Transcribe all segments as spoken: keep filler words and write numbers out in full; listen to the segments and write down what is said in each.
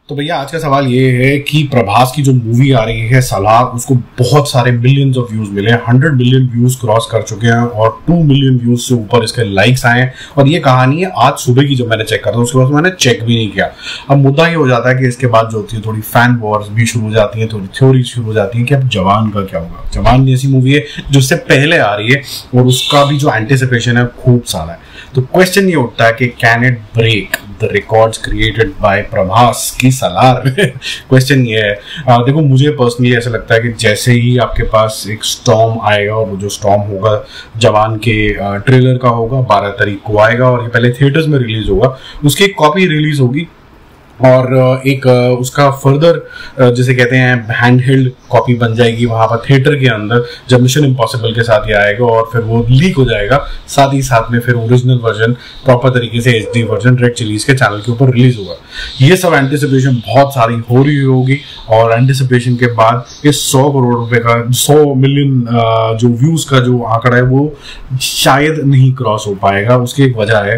तो भैया आज का सवाल ये है कि प्रभास की जो मूवी आ रही है सलार, उसको बहुत सारे मिलियंस ऑफ व्यूज मिले हैं, हंड्रेड मिलियन व्यूज क्रॉस कर चुके हैं और टू मिलियन व्यूज से ऊपर इसके लाइक्स आए हैं। और ये कहानी है आज सुबह की, जब मैंने चेक करा था उसके बाद मैंने चेक भी नहीं किया। अब मुद्दा ये हो जाता है कि इसके बाद जो होती है थोड़ी फैन वॉर्स भी शुरू हो जाती है, थोड़ी थ्योरी शुरू हो जाती है कि अब जवान का क्या होगा। जवान जैसी मूवी है जो उससे पहले आ रही है और उसका भी जो एंटिसिपेशन है खूब सारा है। तो क्वेश्चन ये उठता है कि can it break the records created by Prabhas की सलार। क्वेश्चन ये है, आ, देखो मुझे पर्सनली ऐसा लगता है कि जैसे ही आपके पास एक स्टॉर्म आएगा और वो जो स्टॉर्म होगा जवान के आ, ट्रेलर का होगा, बारह तारीख को आएगा और ये पहले थिएटर्स में रिलीज होगा, उसकी एक कॉपी रिलीज होगी और एक उसका फर्दर जिसे कहते हैं हैंड हेल्ड कॉपी बन जाएगी वहां पर थिएटर के अंदर, जब मिशन इम्पॉसिबल के साथ ये आएगा और फिर वो लीक हो जाएगा। साथ ही साथ में फिर ओरिजिनल वर्जन प्रॉपर तरीके से एचडी वर्जन रेड चिलीज के चैनल के ऊपर रिलीज होगा। ये सब एंटिसिपेशन बहुत सारी हो रही होगी और एंटिसिपेशन के बाद ये सौ करोड़ रुपए का, सौ मिलियन जो व्यूज का जो आंकड़ा है वो शायद नहीं क्रॉस हो पाएगा। उसकी एक वजह है,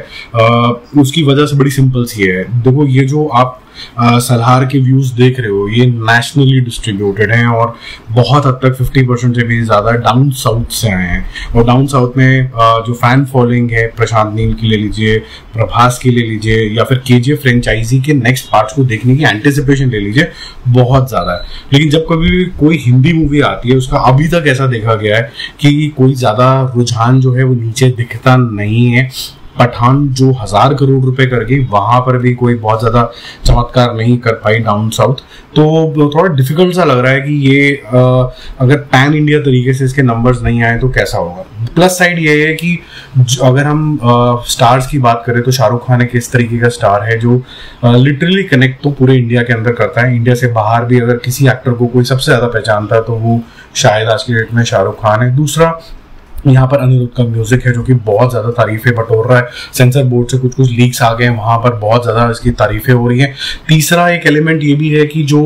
उसकी वजह से बड़ी सिंपल सी है। देखो ये जो आप Uh, सलार के व्यूज देख रहे हो ये नेशनली डिस्ट्रीब्यूटेड हैं और बहुत हद तक फिफ्टी परसेंट से भी ज्यादा डाउन साउथ से आए हैं। और डाउन साउथ में uh, जो फैन फॉलोइंग है प्रशांत नील की ले लीजिए, प्रभास की ले लीजिए या फिर केजीएफ फ्रेंचाइजी के नेक्स्ट पार्ट्स को देखने की एंटिसिपेशन ले लीजिए, बहुत ज्यादा है। लेकिन जब कभी भी कोई हिंदी मूवी आती है उसका अभी तक ऐसा देखा गया है कि कोई ज्यादा रुझान जो है वो नीचे दिखता नहीं है। पठान जो हजार करोड़ रुपए कर गई वहां पर भी कोई बहुत ज्यादा चमत्कार नहीं कर पाई डाउन साउथ। तो थोड़ा डिफिकल्ट सा लग रहा है कि ये आ, अगर पैन इंडिया तरीके से इसके नंबर्स नहीं आए तो कैसा होगा। प्लस साइड ये है कि अगर हम आ, स्टार्स की बात करें तो शाहरुख खान एक इस तरीके का स्टार है जो लिटरली कनेक्ट तो पूरे इंडिया के अंदर करता है। इंडिया से बाहर भी अगर किसी एक्टर को कोई सबसे ज्यादा पहचानता है तो वो शायद आज की डेट में शाहरुख खान है। दूसरा, यहाँ पर अनिरुद्ध का म्यूजिक है जो कि बहुत ज्यादा तारीफें बटोर रहा है। सेंसर बोर्ड से कुछ कुछ लीक्स आ गए, वहां पर बहुत ज्यादा इसकी तारीफें हो रही हैं। तीसरा एक एलिमेंट ये भी है कि जो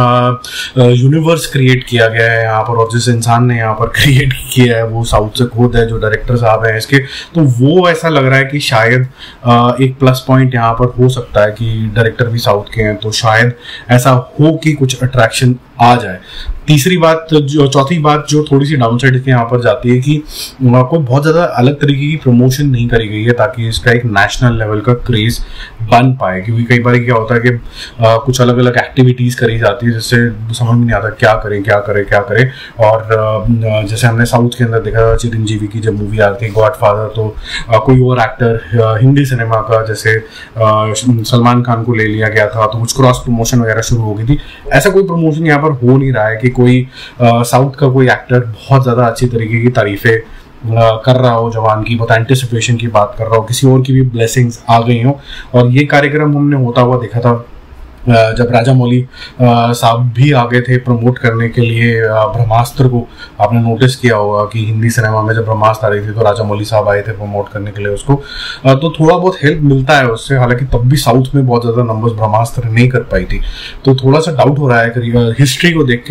यूनिवर्स क्रिएट किया गया है यहाँ पर और जिस इंसान ने यहाँ पर क्रिएट किया है वो साउथ से खुद है, जो डायरेक्टर साहब है इसके, तो वो ऐसा लग रहा है कि शायद आ, एक प्लस पॉइंट यहाँ पर हो सकता है कि डायरेक्टर भी साउथ के हैं, तो शायद ऐसा हो कि कुछ अट्रैक्शन आ जाए। तीसरी बात, जो चौथी बात जो थोड़ी सी डाउन साइड के यहाँ पर जाती है कि कोई बहुत ज्यादा अलग तरीके की प्रमोशन नहीं करी गई है ताकि इसका एक नेशनल लेवल का क्रेज बन पाए। क्योंकि कई बार क्या होता है कि आ, कुछ अलग अलग एक्टिविटीज करी जाती है जिससे समझ में नहीं आता क्या करें क्या करें क्या करें। और आ, जैसे हमने साउथ के अंदर देखा था चिरंजीवी की जब मूवी आ रही थी गॉडफादर, तो आ, कोई और एक्टर हिंदी सिनेमा का जैसे सलमान खान को ले लिया गया था तो कुछ क्रॉस प्रमोशन वगैरह शुरू हो गई थी। ऐसा कोई प्रमोशन यहाँ पर हो नहीं रहा है कि कोई साउथ का कोई एक्टर बहुत ज्यादा अच्छी तरीके की तारीफें कर रहा हो जवान की, बहुत एंटिसिपेशन की बात कर रहा हो, किसी और की भी ब्लेसिंग्स आ गई हो। और ये कार्यक्रम हमने होता हुआ देखा था जब राजा मौली साहब भी आ गए थे प्रमोट करने के लिए ब्रह्मास्त्र को। आपने नोटिस किया होगा कि हिंदी सिनेमा में जब ब्रह्मास्त्र आ रही थी तो राजा मौली साहब आए थे प्रमोट करने के लिए उसको, तो थोड़ा बहुत हेल्प मिलता है उससे। हालांकि तब भी साउथ में बहुत ज्यादा नंबर्स ब्रह्मास्त्र नहीं कर पाई थी, तो थोड़ा सा डाउट हो रहा है हिस्ट्री को देख के।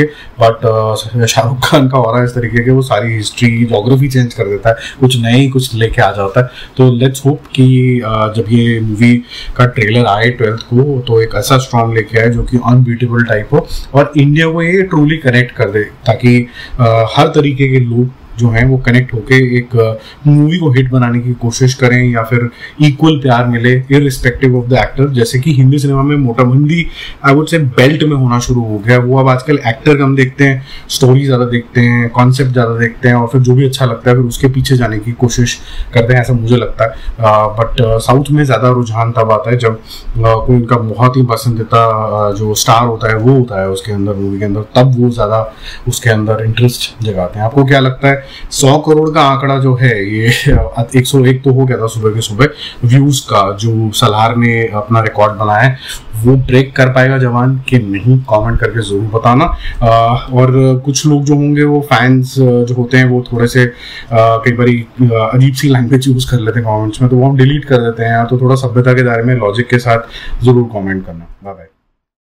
बट शाहरुख खान का हो रहा है इस तरीके के, वो सारी हिस्ट्री ज्योग्राफी चेंज कर देता है, कुछ नए ही कुछ लेके आ जाता है। तो लेट्स होप कि जब ये मूवी का ट्रेलर आए ट्वेल्थ को तो एक ऐसा स्ट्रॉन्ग लेके आए जो कि अनबीटेबल टाइप हो और इंडिया को ये ट्रूली कनेक्ट कर दे, ताकि आ, हर तरीके के लोग जो हैं वो कनेक्ट होके एक मूवी को हिट बनाने की कोशिश करें या फिर इक्वल प्यार मिले इररिस्पेक्टिव ऑफ द एक्टर। जैसे कि हिंदी सिनेमा में मोटा हिंदी आई वुड से बेल्ट में होना शुरू हो गया। वो अब आजकल एक्टर कम देखते हैं, स्टोरी ज्यादा देखते हैं, कॉन्सेप्ट ज्यादा देखते हैं और फिर जो भी अच्छा लगता है फिर उसके पीछे जाने की कोशिश करते हैं, ऐसा मुझे लगता है। बट साउथ में ज्यादा रुझान तब आता है जब कोई उनका बहुत ही पसंदीदा जो स्टार होता है वो होता है उसके अंदर, मूवी के अंदर, तब वो ज्यादा उसके अंदर इंटरेस्ट जगाते हैं। आपको क्या लगता है सौ करोड़ का आंकड़ा जो है ये एक सौ एक तो हो गया था सुबह के सुबह व्यूज का जो सलार ने अपना रिकॉर्ड बनाया है, वो ब्रेक कर पाएगा जवान कि नहीं? कमेंट करके जरूर बताना। आ, और कुछ लोग जो होंगे वो फैंस जो होते हैं वो थोड़े से कई बार अजीब सी लैंग्वेज यूज कर लेते हैं कमेंट्स में, तो वो हम डिलीट कर देते हैं। तो थोड़ा सभ्यता के दायरे में लॉजिक के साथ जरूर कमेंट करना। Bye bye.